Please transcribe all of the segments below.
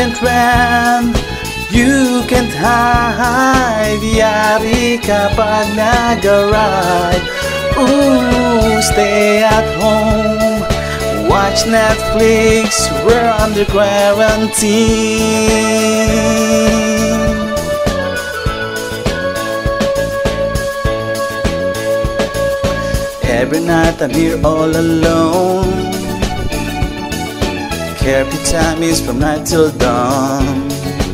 can't run, you can't hide. Yari kapag nag-arrive. Ooh, stay at home, watch Netflix, we're under quarantine. Every night I'm here all alone. Carefree time is from night till dawn.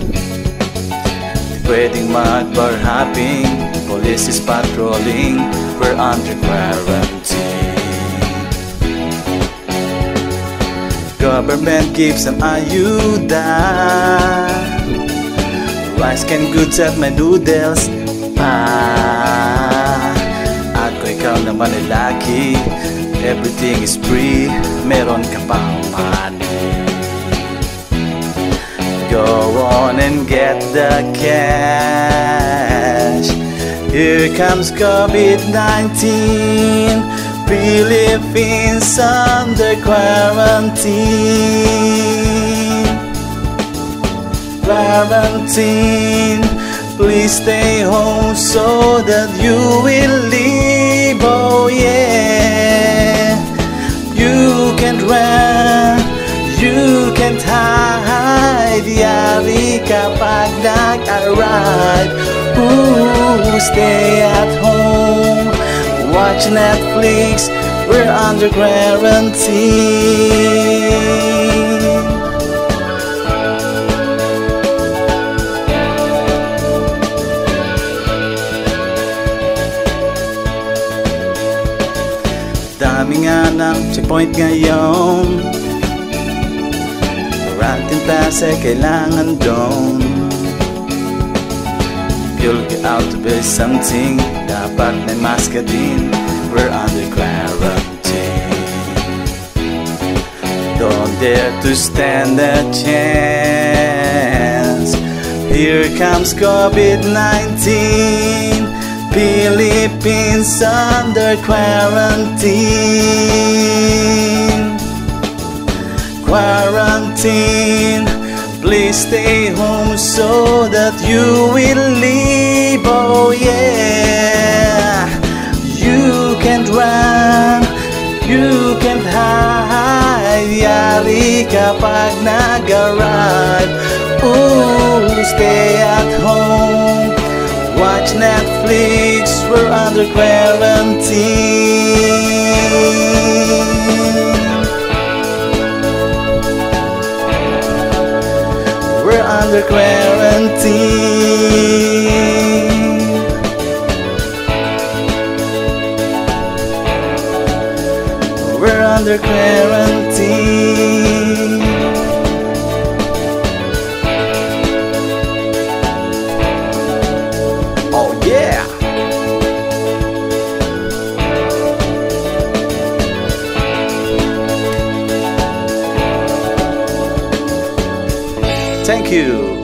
Pwedeng mag-bar hopping, police is patrolling, we're under quarantine. Government gives some ayuda, rice can goods at my noodles pa. At kung ikaw naman ay lucky, everything is free, meron ka pang money. Go on and get the cash. Here comes COVID-19, Philippines under quarantine. Quarantine, please stay home so that you will live. Oh yeah, you can't run, you can't hide. Yari kapag nag-arrive. Ooh, stay at home, watch Netflix, we're under quarantine. Dami nga ng checkpoint ngayon, quarantine pass ay kailangan doon. You'll get out to buy something, dapat may mask ka din, we're under quarantine. Don't dare to stand a chance, here comes COVID-19, Philippines under quarantine. Quarantine, please stay home so that you will live. Oh yeah, you can't run, you can't hide. Yari kapag nag-arrive. Ooh, stay at home, watch Netflix, we're under quarantine. We're under quarantine. We're under quarantine. Oh yeah. Thank you.